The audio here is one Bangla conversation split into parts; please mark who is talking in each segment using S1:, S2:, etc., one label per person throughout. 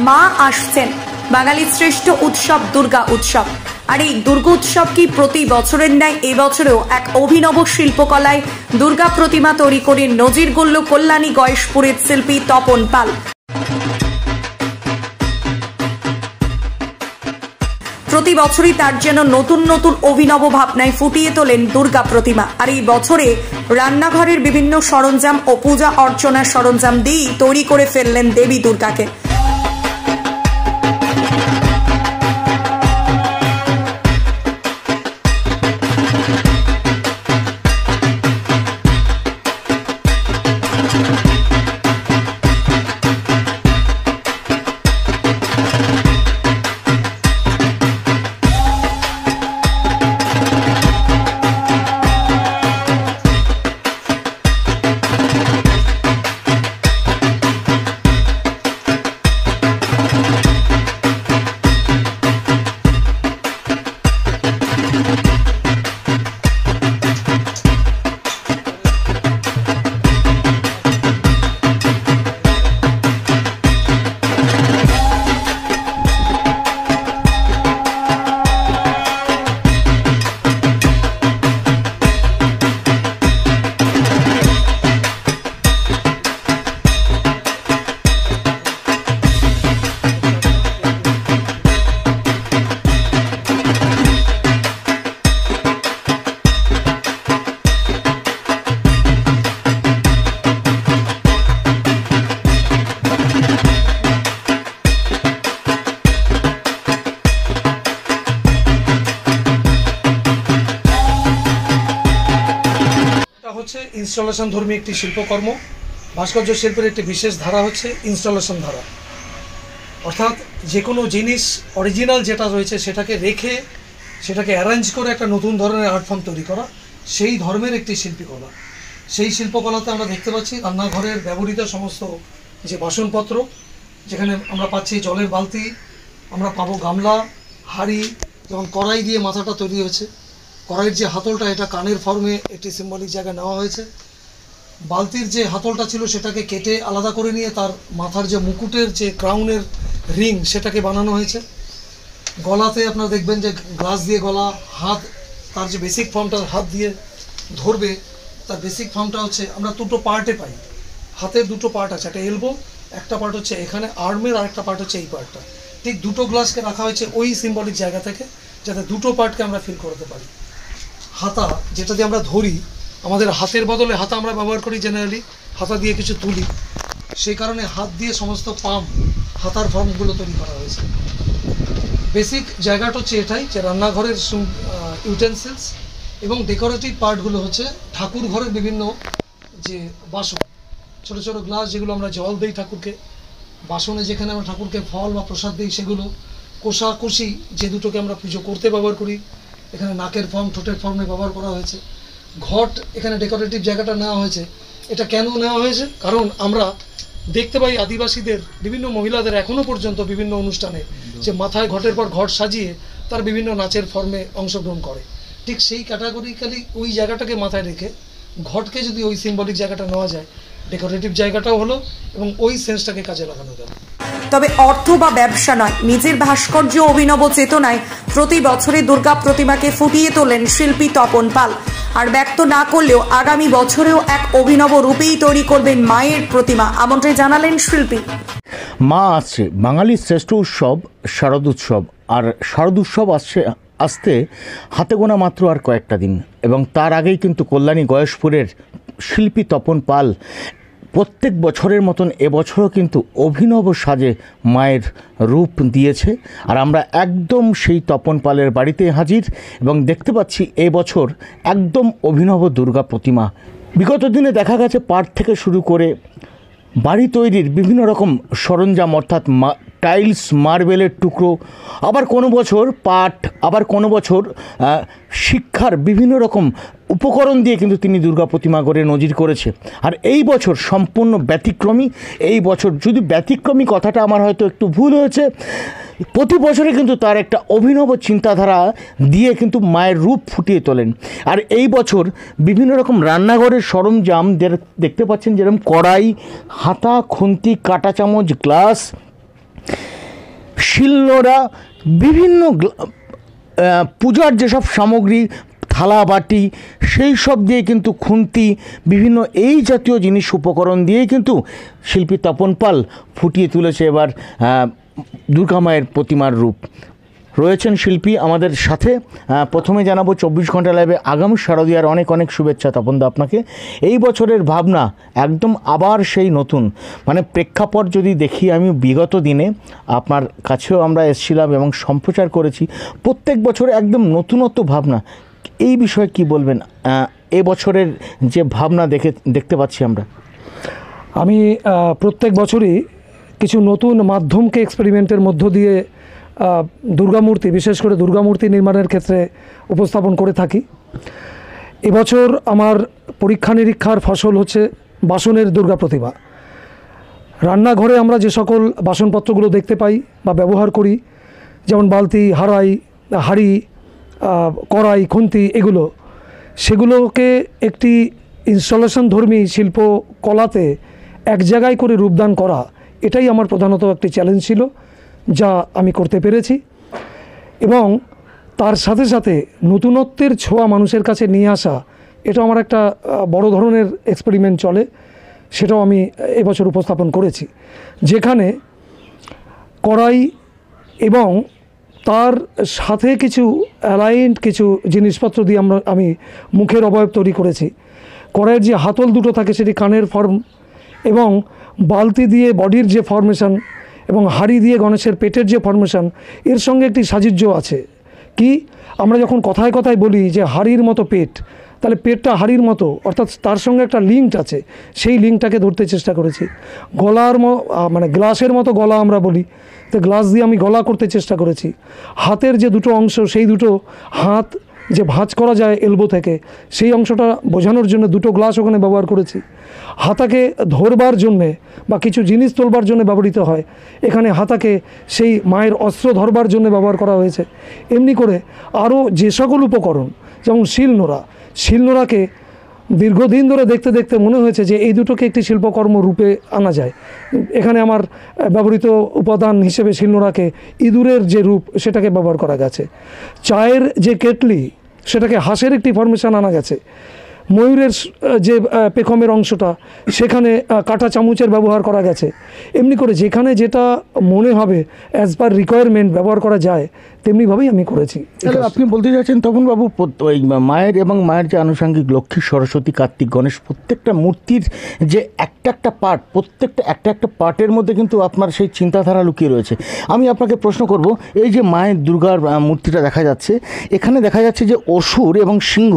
S1: মা আসছেন। বাঙালির শ্রেষ্ঠ উৎসব দুর্গা উৎসব। আর এই দুর্গা উৎসব কি প্রতি বছরের ন্যায় এবছরেও এক অভিনব শিল্পকলায় দুর্গা প্রতিমা তৈরি করে নজির গড়ল কল্যাণী গয়েশপুরের শিল্পী তপন পাল। প্রতি বছরই তার যেন নতুন নতুন অভিনব ভাবনায় ফুটিয়ে তোলেন দুর্গা প্রতিমা। আর এই বছরে রান্নাঘরের বিভিন্ন সরঞ্জাম ও পূজা অর্চনার সরঞ্জাম দিয়েই তৈরি করে ফেললেন দেবী দুর্গাকে।
S2: হচ্ছে ইনস্টলেশন ধর্মী একটি শিল্পকর্ম। ভাস্কর্য শিল্পের একটি বিশেষ ধারা হচ্ছে ইনস্টলেশন ধারা, অর্থাৎ যে কোনো জিনিস অরিজিনাল যেটা রয়েছে সেটাকে রেখে সেটাকে অ্যারেঞ্জ করে একটা নতুন ধরনের আর্ট ফর্ম তৈরি করা, সেই ধর্মের একটি শিল্পকলা। সেই শিল্পকলাতে আমরা দেখতে পাচ্ছি রান্নাঘরের ব্যবহৃত সমস্ত যে বাসনপত্র, যেখানে আমরা পাচ্ছি জলের বালতি, আমরা পাবো গামলা, হাঁড়ি, যেমন কড়াই দিয়ে মাথাটা তৈরি হয়েছে। কড়াইয়ের যে হাতলটা এটা কানের ফর্মে একটি সিম্বলিক জায়গায় নেওয়া হয়েছে। বালতির যে হাতলটা ছিল সেটাকে কেটে আলাদা করে নিয়ে তার মাথার যে মুকুটের যে ক্রাউনের রিং সেটাকে বানানো হয়েছে। গলাতে আপনারা দেখবেন যে গ্লাস দিয়ে গলা, হাত তার যে বেসিক ফর্মটা হাত দিয়ে ধরবে, তার বেসিক ফর্মটা হচ্ছে আমরা দুটো পার্টে পাই। হাতের দুটো পার্ট আছে, একটা এলবো, একটা পার্ট হচ্ছে এখানে আর্মের, আর একটা পার্ট হচ্ছে এই পার্টটা। ঠিক দুটো গ্লাসকে রাখা হয়েছে ওই সিম্বলিক জায়গা থেকে, যাতে দুটো পার্টকে আমরা ফিল করতে পারি। হাতা, যেটা দিয়ে আমরা ধরি, আমাদের হাতের বদলে হাতা আমরা ব্যবহার করি জেনারেলি, হাতা দিয়ে কিছু তুলি, সেই কারণে হাত দিয়ে সমস্ত পাম্প হাতার ফর্মগুলো তৈরি করা হয়েছে। বেসিক জায়গাটা হচ্ছে এটাই, যে রান্নাঘরের ইউটেন্সিলস এবং ডেকোরেটিভ পার্টগুলো হচ্ছে ঠাকুর ঘরের বিভিন্ন যে বাসন, ছোটো ছোটো গ্লাস যেগুলো আমরা জল দিই ঠাকুরকে, বাসনে যেখানে আমরা ঠাকুরকে ফল বা প্রসাদ দিই সেগুলো, কোষাকুষি যে দুটোকে আমরা পুজো করতে ব্যবহার করি, এখানে নাকের ফর্ম, ঠোঁটের ফর্মে ব্যবহার করা হয়েছে। ঘট, এখানে ডেকোরেটিভ জায়গাটা নেওয়া হয়েছে। এটা কেন নেওয়া হয়েছে? কারণ আমরা দেখতে পাই আদিবাসীদের বিভিন্ন মহিলাদের এখনও পর্যন্ত বিভিন্ন অনুষ্ঠানে যে মাথায় ঘটের পর ঘট সাজিয়ে তার বিভিন্ন নাচের ফর্মে অংশগ্রহণ করে। ঠিক সেই ক্যাটাগরিক্যালি ওই জায়গাটাকে মাথায় রেখে ঘটকে যদি ওই সিম্বলিক জায়গাটা নেওয়া যায়, ডেকোরেটিভ জায়গাটাও হলো এবং ওই সেন্সটাকে কাজে লাগানো গেল।
S1: তবে অর্থ বা ব্যবসা নয়, নিজের ভাস্কর্য অভিনব চেতনায় প্রতি বছরে দুর্গা প্রতিমাকে ফুটিয়ে তোলেন শিল্পী তপন পাল। আর ব্যক্ত না করলেও আগামী বছরেও এক অভিনব রূপেই তৈরি করবেন মায়ের প্রতিমা, এমনটাই জানালেন শিল্পী।
S3: মা আসছে, বাঙালির শ্রেষ্ঠ উৎসব শারদ উৎসব। আর শারদ উৎসব আসতে হাতে গোনা মাত্র আর কয়েকটা দিন, এবং তার আগেই কিন্তু কল্যাণী গয়েশপুরের শিল্পী তপন পাল প্রত্যেক বছরের মতন এবছরও কিন্তু অভিনব সাজে মায়ের রূপ দিয়েছে। আর আমরা একদম সেই তপন পালের বাড়িতে হাজির এবং দেখতে পাচ্ছি এবছর একদম অভিনব দুর্গা প্রতিমা। বিগত দিনে দেখা গেছে পাট থেকে শুরু করে বাড়ি তৈরির বিভিন্ন রকম সরঞ্জাম, অর্থাৎ টাইলস, মার্বেলের টুকরো, আবার কোনো বছর পাট, আবার কোনো বছর শিক্ষার বিভিন্ন রকম উপকরণ দিয়ে কিন্তু তিনি দুর্গা প্রতিমা গড়ে নজির করেছে। আর এই বছর সম্পূর্ণ ব্যতিক্রমী। এই বছর যদি ব্যতিক্রমী কথাটা আমার হয়তো একটু ভুল হয়েছে, প্রতি বছরে কিন্তু তার একটা অভিনব চিন্তাধারা দিয়ে কিন্তু মায়ের রূপ ফুটিয়ে তোলেন। আর এই বছর বিভিন্ন রকম রান্নাঘরের সরঞ্জাম দেখতে পাচ্ছেন, যেরকম কড়াই, হাতা, খুন্তি, কাঁটা চামচ, গ্লাস, শিলনোড়া, বিভিন্ন পূজার যেসব সামগ্রী, থালা বাটি, সেই সব দিয়ে কিন্তু খুন্তি, বিভিন্ন এই জাতীয় জিনিস উপকরণ দিয়েই কিন্তু শিল্পী তপন পাল ফুটিয়ে তুলেছে এবার দুর্গা মায়ের প্রতিমার রূপ। রয়েছেন শিল্পী আমাদের সাথে। প্রথমে জানাবো 24 ঘন্টা লাইভে আগামী শারদীয়ার অনেক অনেক শুভেচ্ছা তপনদা আপনাকে। এই বছরের ভাবনা একদম আবার সেই নতুন, মানে প্রেক্ষাপট যদি দেখি, আমি বিগত দিনে আপনার কাছেও আমরা এসেছিলাম এবং সম্প্রচার করেছি, প্রত্যেক বছর একদম নতুনত্ব ভাবনা। এই বিষয়ে কি বলবেন, এবছরের যে ভাবনা দেখতে পাচ্ছি আমরা?
S4: আমি প্রত্যেক বছরই কিছু নতুন মাধ্যমকে এক্সপেরিমেন্টের মধ্য দিয়ে দুর্গামূর্তি, বিশেষ করে দুর্গামূর্তি নির্মাণের ক্ষেত্রে উপস্থাপন করে থাকি। এবছর আমার পরীক্ষা নিরীক্ষার ফসল হচ্ছে বাসনের দুর্গা প্রতিমা। রান্নাঘরে আমরা যে সকল বাসনপত্রগুলো দেখতে পাই বা ব্যবহার করি, যেমন বালতি, হাঁড়ি, কড়াই, খুন্তি, সেগুলোকে একটি ইনস্টলেশন ধর্মী শিল্পকলাতে এক জায়গায় করে রূপদান করা, এটাই আমার প্রধানত একটি চ্যালেঞ্জ ছিল, যা আমি করতে পেরেছি। এবং তার সাথে সাথে নতুনত্বের ছোঁয়া মানুষের কাছে নিয়ে আসা, এটা আমার একটা বড় ধরনের এক্সপেরিমেন্ট চলে, সেটাও আমি এবছর উপস্থাপন করেছি, যেখানে কড়াই এবং তার সাথে কিছু অ্যালাইন্ড কিছু জিনিসপত্র দিয়ে আমি মুখের অবয়ব তৈরি করেছি। কড়াইয়ের যে হাতল দুটো থাকে সেটি কানের ফর্ম, এবং বালতি দিয়ে বডির যে ফর্মেশন, এবং হাঁড়ি দিয়ে গণেশের পেটের যে ফর্মেশন, এর সঙ্গে একটি সাযুজ্য আছে। কি, আমরা যখন কথায় কথায় বলি যে হাঁড়ির মতো পেট, তাহলে পেটটা হাঁড়ির মতো, অর্থাৎ তার সঙ্গে একটা লিঙ্ক আছে, সেই লিঙ্কটাকে ধরতে চেষ্টা করেছি। গলার মানে গ্লাসের মতো গলা আমরা বলি, তো গ্লাস দিয়ে আমি গলা করতে চেষ্টা করেছি। হাতের যে দুটো অংশ, সেই দুটো হাত যে ভাঁজ করা যায় এলবো থেকে, সেই অংশটা বোঝানোর জন্য দুটো গ্লাস ওখানে ব্যবহার করেছি। হাতাকে ধরবার জন্যে বা কিছু জিনিস তোলবার জন্য ব্যবহৃত হয়, এখানে হাতাকে সেই মায়ের অস্ত্র ধরবার জন্য ব্যবহার করা হয়েছে। এমনি করে আরও যে সকল উপকরণ, যেমন শিলনোড়াকে দীর্ঘদিন ধরে দেখতে দেখতে মনে হয়েছে যে এই দুটোকে একটি শিল্পকর্ম রূপে আনা যায়। এখানে আমার ব্যবহৃত উপাদান হিসেবে শিলনোড়াকে ইঁদুরের যে রূপ, সেটাকে ব্যবহার করা গেছে। চায়ের যে কেটলি, সেটাকে হাঁসের একটি ফরমেশন আনা গেছে। ময়ূরের যে পেখমের অংশটা, সেখানে কাঁটা চামচের ব্যবহার করা গেছে। এমনি করে যেখানে যেটা মনে হবে অ্যাজ পার রিকোয়ারমেন্ট ব্যবহার করা যায়, তেমনিভাবেই আমি করেছি।
S3: তাহলে আপনি বলতে চাচ্ছেন তপনবাবু, ওই মায়ের এবং মায়ের যে আনুষঙ্গিক লক্ষ্মী, সরস্বতী, কার্তিক, গণেশ, প্রত্যেকটা মূর্তির যে একটা পার্ট, প্রত্যেকটা একটা পার্টের মধ্যে কিন্তু আপনার সেই চিন্তাধারা লুকিয়ে রয়েছে। আমি আপনাকে প্রশ্ন করব, এই যে মায়ের দুর্গার মূর্তিটা দেখা যাচ্ছে, এখানে দেখা যাচ্ছে যে অসুর এবং সিংহ,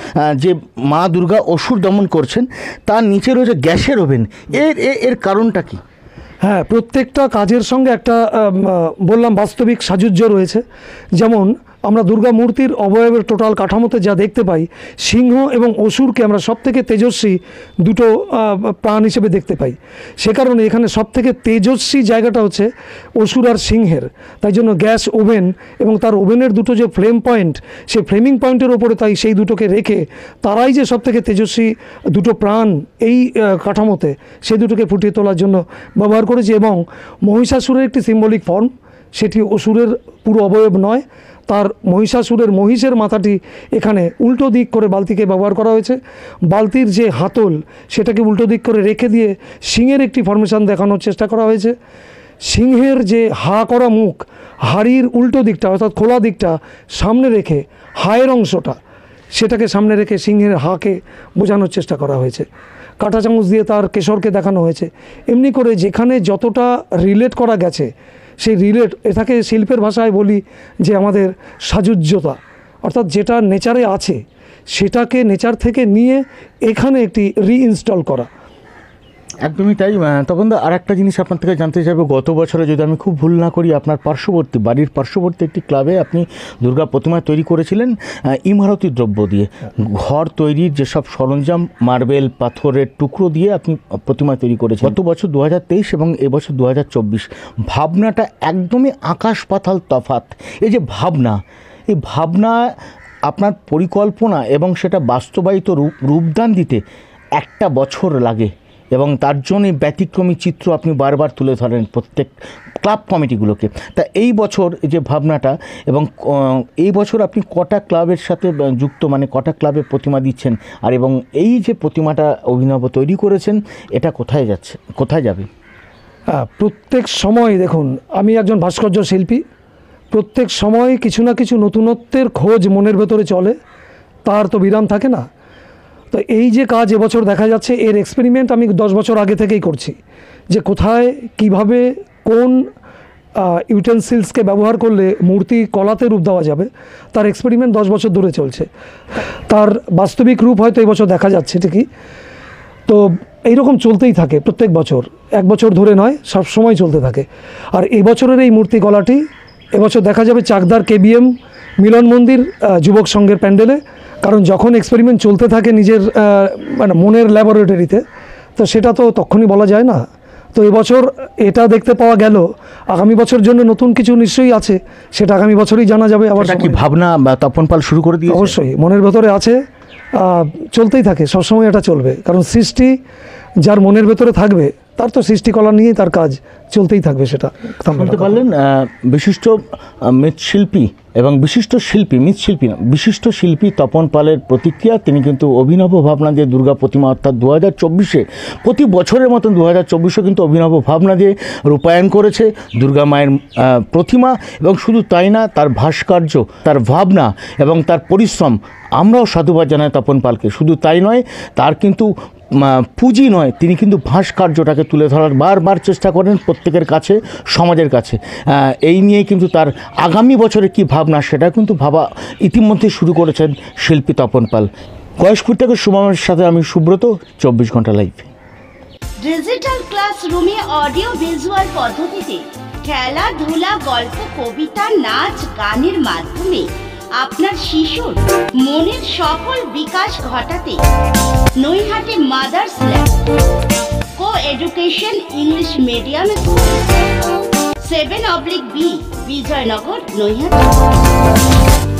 S3: যে মা দুর্গা অসুর দমন করছেন, তার নিচে রয়েছে গ্যাসের ওভেন। এর কারণটা কি?
S4: হ্যাঁ, প্রত্যেকটা কাজের সঙ্গে একটা বললাম বাস্তবিক সাযুজ্য রয়েছে। যেমন আমরা দুর্গা মূর্তির অবয়বের টোটাল কাঠামোতে যা দেখতে পাই, সিংহ এবং অসুরকে আমরা সবথেকে তেজস্বী দুটো প্রাণ হিসেবে দেখতে পাই। সে কারণে এখানে সবথেকে তেজস্বী জায়গাটা হচ্ছে অসুর আর সিংহের। তাই জন্য গ্যাস ওভেন এবং তার ওভেনের দুটো যে ফ্লেম পয়েন্ট, সেই ফ্লেমিং পয়েন্টের ওপরে তাই সেই দুটোকে রেখে, তারাই যে সবথেকে তেজস্বী দুটো প্রাণ এই কাঠামোতে, সেই দুটোকে ফুটিয়ে তোলার জন্য ব্যবহার করেছি। এবং মহিষাসুরের একটি সিম্বলিক ফর্ম, সেটি অসুরের পুরো অবয়ব নয়, তার মহিষের মাথাটি এখানে উল্টো দিক করে বালতিকে ব্যবহার করা হয়েছে। বালতির যে হাতল, সেটাকে উল্টো দিক করে রেখে দিয়ে সিংহের একটি ফরমেশন দেখানোর চেষ্টা করা হয়েছে। সিংহের যে হা করা মুখ, হাড়ির উল্টো দিকটা অর্থাৎ খোলা দিকটা সামনে রেখে, হায়ের অংশটা সেটাকে সামনে রেখে সিংহের হাকে বোঝানোর চেষ্টা করা হয়েছে। কাঁটা চামচ দিয়ে তার কেশরকে দেখানো হয়েছে। এমনি করে যেখানে যতটা রিলেট করা গেছে, সেই রিলেট, এটাকে শিল্পের ভাষায় বলি যে আমাদের সাযুজ্যতা, অর্থাৎ যেটা নেচারে আছে সেটাকে নেচার থেকে নিয়ে এখানে একটি রিইনস্টল করা।
S3: একদমই তাই। তপনদা, আর একটা জিনিস আপনার থেকে জানতে চাইবো, গত বছরে যদি আমি খুব ভুল না করি, আপনার বাড়ির পার্শ্ববর্তী একটি ক্লাবে আপনি দুর্গা প্রতিমা তৈরি করেছিলেন ইমারতি দ্রব্য দিয়ে। ঘর তৈরির যেসব সরঞ্জাম, মার্বেল, পাথরের টুকরো দিয়ে আপনি প্রতিমা তৈরি করেছেন। গত বছর 2023 এবং এবছর 2024, ভাবনাটা একদমই আকাশ পাতাল তফাৎ। এই যে এই ভাবনা, আপনার পরিকল্পনা এবং সেটা বাস্তবায়িত রূপদান দিতে একটা বছর লাগে। এবং তার জন্যই ব্যতিক্রমী চিত্র আপনি বারবার তুলে ধরেন প্রত্যেক ক্লাব কমিটিগুলোকে। তা এই বছর যে ভাবনাটা, এবং এই বছর আপনি কটা ক্লাবের সাথে যুক্ত, মানে কটা ক্লাবে প্রতিমা দিচ্ছেন, আর এবং এই যে প্রতিমাটা অভিনব তৈরি করেছেন এটা কোথায় যাচ্ছে, কোথায় যাবে?
S4: প্রত্যেক সময় দেখুন, আমি একজন ভাস্কর্য শিল্পী, প্রত্যেক সময় কিছু না কিছু নতুনত্বের খোঁজ মনের ভেতরে চলে, তার তো বিরাম থাকে না। তো এই যে কাজ এবছর দেখা যাচ্ছে, এর এক্সপেরিমেন্ট আমি 10 বছর আগে থেকেই করছি, যে কোথায় কিভাবে কোন ইউটেন্সিলসকে ব্যবহার করলে মূর্তি কলাতে রূপ দেওয়া যাবে, তার এক্সপেরিমেন্ট 10 বছর ধরে চলছে। তার বাস্তবিক রূপ হয়তো এই বছর দেখা যাচ্ছে ঠিকই, তো এইরকম চলতেই থাকে প্রত্যেক বছর, এক বছর ধরে নয়, সব সময় চলতে থাকে। আর এবছরের এই মূর্তি কলাটি এবছর দেখা যাবে চাকদার KBM মিলন মন্দির যুবক সংঘের প্যান্ডেলে, কারণ যখন এক্সপেরিমেন্ট চলতে থাকে নিজের মানে মনের ল্যাবরেটরিতে, তো সেটা তো তখনই বলা যায় না। তো এবছর এটা দেখতে পাওয়া গেল, আগামী বছর জন্য নতুন কিছু নিশ্চয়ই আছে, সেটা আগামী বছরই জানা যাবে। আবার
S3: কি ভাবনা তপন পাল শুরু করে দিয়েছে?
S4: অবশ্যই মনের ভেতরে আছে, চলতেই থাকে, সবসময় এটা চলবে, কারণ সৃষ্টি যার মনের ভেতরে থাকবে তার তো সৃষ্টিকলা নিয়েই তার কাজ চলতেই থাকবে। সেটা
S3: বলতে পারলেন বিশিষ্ট মৃৎশিল্পী এবং বিশিষ্ট শিল্পী, মৃৎশিল্পী না, বিশিষ্ট শিল্পী তপন পালের প্রতিক্রিয়া। তিনি কিন্তু অভিনব ভাবনা দিয়ে দুর্গা প্রতিমা, অর্থাৎ 2024-এ প্রতি বছরের মতন 2024-এও কিন্তু অভিনব ভাবনা দিয়ে রূপায়ণ করেছে দুর্গা মায়ের প্রতিমা। এবং শুধু তাই না, তার ভাস্কর্য, তার ভাবনা এবং তার পরিশ্রম, আমরাও সাধুবাদ জানাই তপন পালকে। শুধু তাই নয়, তার কিন্তু পুঁজি নয়, তিনি কিন্তু ভাস্কর্যটাকে তুলে ধরার বারবার চেষ্টা করেন প্রত্যেকের কাছে, সমাজের কাছে। এই নিয়েই কিন্তু তার আগামী বছরে কি ভাবনা, সেটা কিন্তু ভাবা ইতিমধ্যে শুরু করেছেন শিল্পী তপন পাল। গয়েশপুর থেকে সুমনের সাথে আমি সুব্রত, 24 ঘন্টা লাইভ।
S5: ডিজিটাল ক্লাসরুমে অডিও ভিজুয়াল পদ্ধতিতে খেলাধুলা, গল্প, কবিতা, নাচ, গানের মাধ্যমে আপনার শিশুর মনের সফল বিকাশ ঘটাতে Naihati mothers lab co education English medium school 7/B Bijoynagar, Naihati.